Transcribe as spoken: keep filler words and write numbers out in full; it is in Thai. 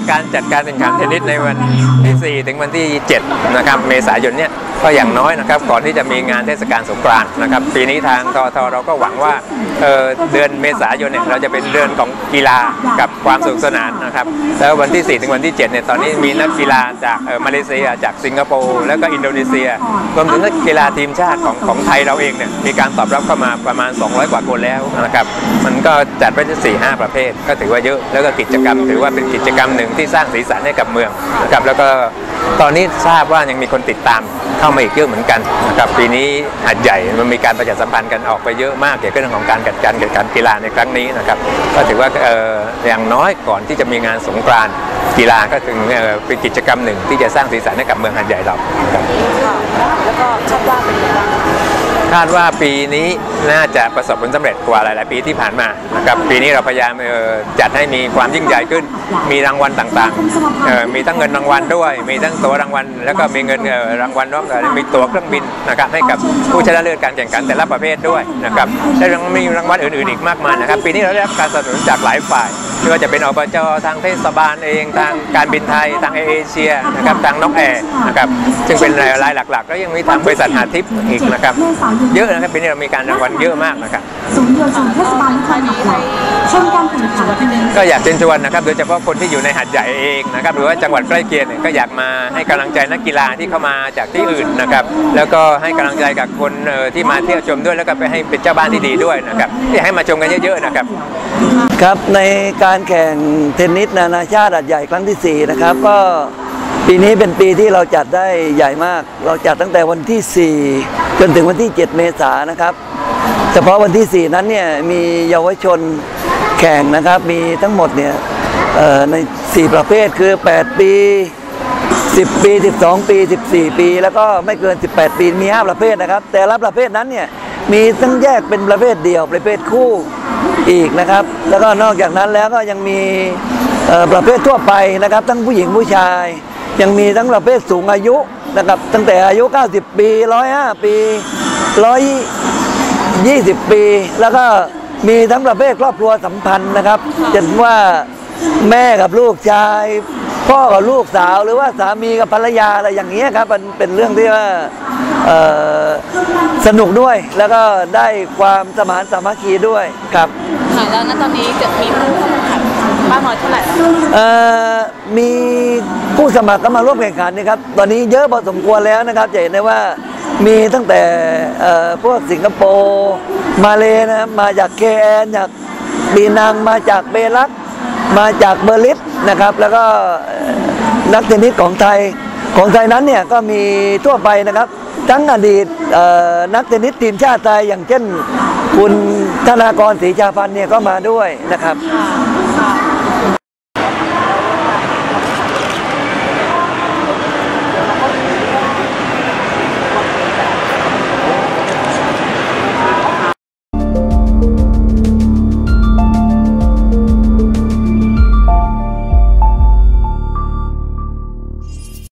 การจัดการแข่งขันเทนนิสในวันที่สี่ถึงวันที่เจ็ดนะครับเมษายนเนี่ยก็อย่างน้อยนะครับก่อนที่จะมีงานเทศกาลสงกรานต์นะครับปีนี้ทางททเราก็หวังว่า เ, เดือนเมษายนเนี่ยเราจะเป็นเดือนของกีฬากับความสนุกสนานนะครับแล้ววันที่สี่ถึงวันที่เจ็ดเนี่ยตอนนี้มีนักกีฬาจากมาเลเซียจากสิงคโปร์แล้วก็อินโดนีเซียรวมถึงนักกีฬาทีมชาติของของไทยเราเองเนี่ยมีการตอบรับเข้ามาประมาณสองร้อยกว่าคนแล้วนะครับมันก็จัดไว้ที่สี่ห้าประเภทก็ถือว่าเยอะแล้วก็กิจกรรมถือว่าเป็นกิจกรรมหนึ่งที่สร้างสีสันให้กับเมืองนะครับแล้วก็ตอนนี้ทราบว่ายังมีคนติดตามเข้ามาอีกเยอะเหมือนกันนะครับปีนี้หัดใหญ่มันมีการประชาสัมพันธ์กันออกไปเยอะมากเกี่ยวกับเรื่องของการจัดการแข่งขันกีฬาในครั้งนี้นะครับก็ถือว่าเอ่ออย่างน้อยก่อนที่จะมีงานสงกรานต์กีฬาก็ถึงเอ่อเป็นกิจกรรมหนึ่งที่จะสร้างสีสันให้กับเมืองหัดใหญ่เราครับแล้วก็คาดว่าเป็นยังไงคาดว่าปีนี้น่าจะประสบผลสำเร็จกว่าหลายๆปีที่ผ่านมานะครับปีนี้เราพยายามจัดให้มีความยิ่งใหญ่ขึ้นมีรางวัลต่างๆมีทั้งเงินรางวัลด้วยมีทั้งตัวรางวัลแล้วก็มีเงินรางวัลนอกจากมีตั๋วเครื่องบินนะครับให้กับผู้ชนะเลิศการแข่งขันแต่ละประเภทด้วยนะครับและยังมีรางวัลอื่นๆอีกมากมายนะครับปีนี้เราได้รับการสนับสนุนจากหลายฝ่ายไม่ว่าจะเป็นอบจ.ทางเทศบาลเองทางการบินไทยทางเอเชียนะครับทางนกแอร์นะครับซึ่งเป็นรายหลักๆแล้วยังมีทางบริษัทหาทิพย์อีกนะครับเยอะนะครับปีนี้เรามีการรางวัลเยอะมากนะครับศูนย์เยาวชนเทศบาลนครหัดใหญ่ชมการแข่งขันก็อยากเชิญชวนนะครับโดยเฉพาะคนที่อยู่ในหัดใหญ่เองนะครับหรือว่าจังหวัดใกล้เคียงเนี่ยก็อยากมาให้กำลังใจนักกีฬาที่เข้ามาจากที่อื่นนะครับแล้วก็ให้กำลังใจกับคนที่มาเที่ยวชมด้วยแล้วก็ไปให้เป็นเจ้าบ้านที่ดีด้วยนะครับอยากให้มาชมกันเยอะๆนะครับครับในการแข่งเทนนิสนานาชาติหัดใหญ่ครั้งที่สี่นะครับก็ปีนี้เป็นปีที่เราจัดได้ใหญ่มากเราจัดตั้งแต่วันที่สี่จนถึงวันที่เจ็ดเมษายนนะครับเฉพาะวันที่สี่นั้นเนี่ยมีเยาวชนแข่งนะครับมีทั้งหมดเนี่ยในสี่ประเภทคือแปดปีสิบปีสิบสองปีสิบสี่ปีแล้วก็ไม่เกินสิบแปดปีมีห้าประเภทนะครับแต่ละประเภทนั้นเนี่ยมีทั้งแยกเป็นประเภทเดี่ยวประเภทคู่อีกนะครับแล้วก็นอกจากนั้นแล้วก็ยังมีประเภททั่วไปนะครับทั้งผู้หญิงผู้ชายยังมีทั้งประเภทสูงอายุนะครับตั้งแต่อายุเก้าสิบปีหนึ่งร้อยห้าปีหนึ่งร้อยยี่สิบปีแล้วก็มีทั้งประเภทครอบครัวสัมพันธ์นะครับเช่นว่าแม่กับลูกชายพ่อกับลูกสาวหรือว่าสามีกับภรรยาอะไรอย่างเงี้ยครับมันเป็นเรื่องที่ว่าสนุกด้วยแล้วก็ได้ความสมานสามัคคีด้วยครับค่ะแล้วณตอนนี้จะมีผู้แข่งขันมากน้อยเท่าไหร่แล้วมีผู้สมัครก็มาร่วมแข่งขันนะครับตอนนี้เยอะพอสมควรแล้วนะครับจะเห็นได้ว่ามีตั้งแต่พวกสิงคโปร์มาเลนะมาจากเคแอนจากปีนังมาจากเบลักมาจากเบอร์ลินนะครับแล้วก็นักเทนนิสของไทยของไทยนั้นเนี่ยก็มีทั่วไปนะครับทั้งอดีตนักเทนนิสทีมชาติไทยอย่างเช่นคุณธนากรศรีชาพันธ์เนี่ยก็มาด้วยนะครับ